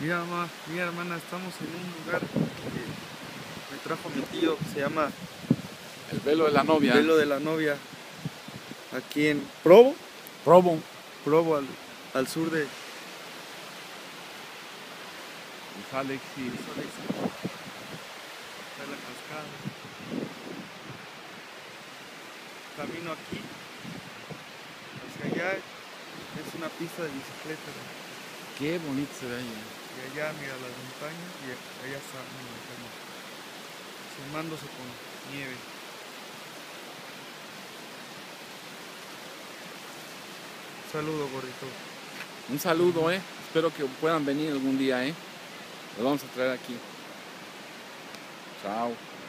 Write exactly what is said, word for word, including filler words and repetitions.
Mira, mamá, mira, hermana, estamos en un lugar que me trajo mi tío, que se llama El Velo de la Novia. Velo de la Novia, aquí en Provo, Provo. Provo al, al sur de Salt Lake City. Salt Lake City. Está la cascada. Camino aquí, hacia allá, es una pista de bicicleta. Qué bonito se ve ahí. Y allá, mira las montañas, y allá está una montaña, formándose con nieve. Saludo, gordito. Un saludo, eh. Espero que puedan venir algún día, eh. Los vamos a traer aquí. Chao.